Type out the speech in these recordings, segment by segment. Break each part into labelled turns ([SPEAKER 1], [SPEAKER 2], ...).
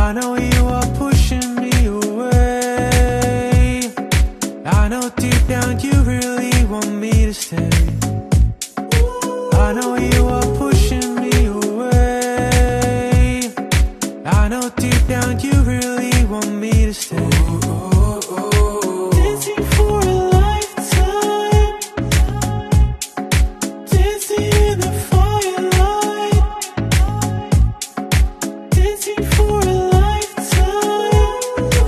[SPEAKER 1] I know you are pushing me away. I know deep down you really want me to stay. I know you are pushing me away. I know deep down you really want me to stay. Dancing for a lifetime, dancing in the firelight, dancing for a lifetime,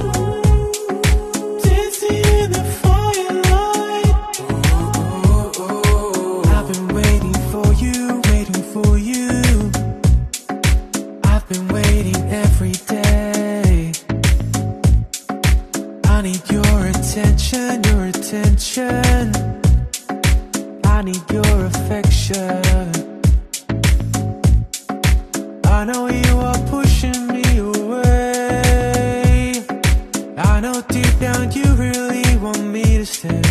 [SPEAKER 1] dancing in the firelight. I've been waiting for you, waiting for you. I've been waiting every day. I need your attention, your attention. I need your affection. I know you are pushing me away. I know deep down you really want me to stay.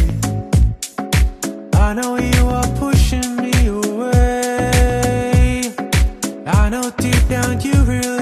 [SPEAKER 1] I know you are pushing me away. I know deep down you really